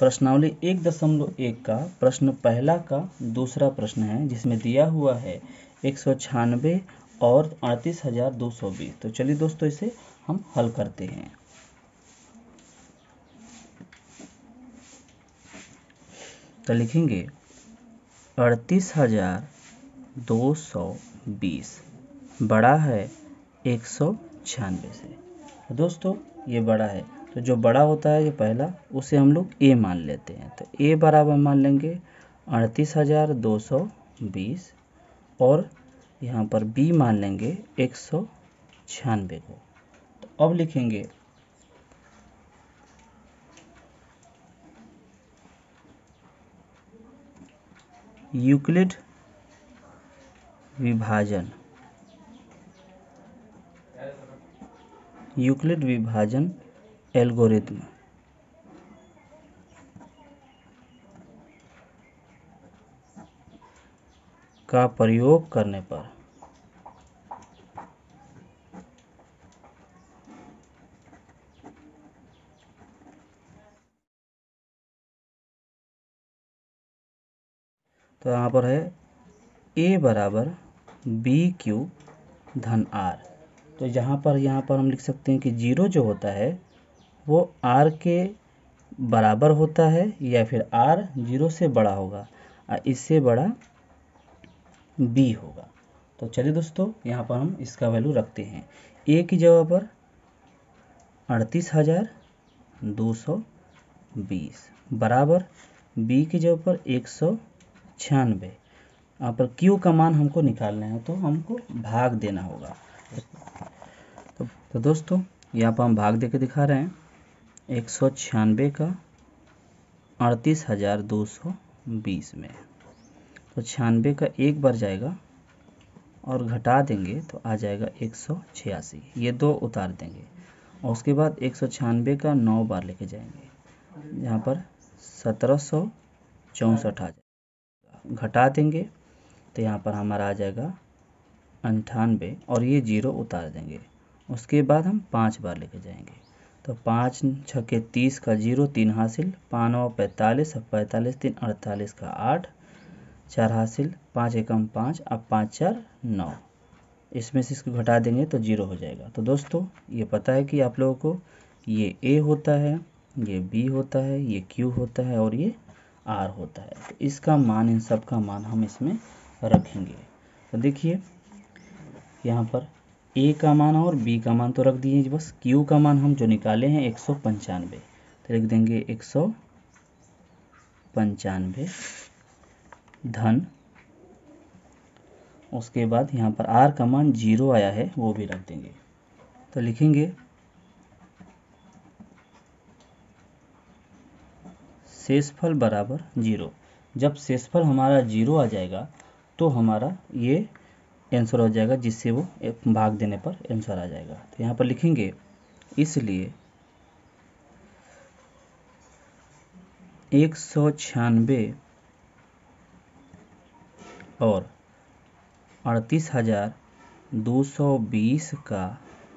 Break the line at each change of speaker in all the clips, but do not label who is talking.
प्रश्नावली 1.1 का प्रश्न पहला का दूसरा प्रश्न है, जिसमें दिया हुआ है 196 और 38,220। तो चलिए दोस्तों इसे हम हल करते हैं। तो लिखेंगे 38,220 बड़ा है 196 से। तो दोस्तों ये बड़ा है, तो जो बड़ा होता है ये पहला, उसे हम लोग a मान लेते हैं। तो a बराबर मान लेंगे 38,220 और यहाँ पर b मान लेंगे 196 को। तो अब लिखेंगे यूक्लिड विभाजन एल्गोरिथ्म का प्रयोग करने पर तो यहाँ पर है a बराबर BQ धन R। तो यहाँ पर हम लिख सकते हैं कि 0 जो होता है वो R के बराबर होता है या फिर R 0 से बड़ा होगा और इससे बड़ा B होगा। तो चलिए दोस्तों यहाँ पर हम इसका वैल्यू रखते हैं। A की जगह पर 38,220 बराबर B की जगह पर 196। यहाँ पर Q का मान हमको निकालना है, तो हमको भाग देना होगा। तो दोस्तों यहाँ पर हम भाग देके दिखा रहे हैं 196 का 38,220 में। तो 96 का एक बार जाएगा और घटा देंगे तो आ जाएगा 186, ये 2 उतार देंगे और उसके बाद 196 का 9 बार लेके जाएंगे, यहाँ पर 1764 आ जाएगा। घटा देंगे तो यहाँ पर हमारा आ जाएगा 98 और ये 0 उतार देंगे। उसके बाद हम 5 बार लेके जाएंगे, तो 5 छक्के 30 का 0 3 हासिल, 5 9 45, 45 3 48 का 8 4 हासिल, 5 एकम 5, अब 5 4 9, इसमें से इसको घटा देंगे तो 0 हो जाएगा। तो दोस्तों ये पता है कि आप लोगों को ये A होता है, ये B होता है, ये Q होता है और ये R होता है। तो इसका मान, इन सब का मान हम इसमें रखेंगे। तो देखिए यहाँ पर A का मान और B का मान तो रख दिए, बस Q का मान हम जो निकाले हैं 195, तो लिख देंगे 195 धन, उसके बाद यहाँ पर R का मान 0 आया है वो भी रख देंगे। तो लिखेंगे शेषफल बराबर 0। जब शेषफल हमारा 0 आ जाएगा तो हमारा ये आंसर हो जाएगा, जिससे वो भाग देने पर आंसर आ जाएगा। तो यहाँ पर लिखेंगे इसलिए 196 और 38,220 का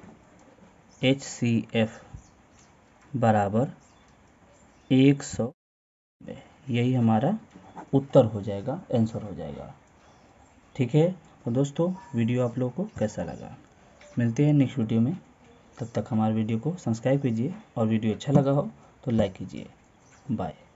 HCF बराबर 100, यही हमारा उत्तर हो जाएगा, आंसर हो जाएगा। ठीक है, तो दोस्तों वीडियो आप लोगों को कैसा लगा, मिलते हैं नेक्स्ट वीडियो में। तब तक हमारे वीडियो को सब्सक्राइब कीजिए और वीडियो अच्छा लगा हो तो लाइक कीजिए। बाय।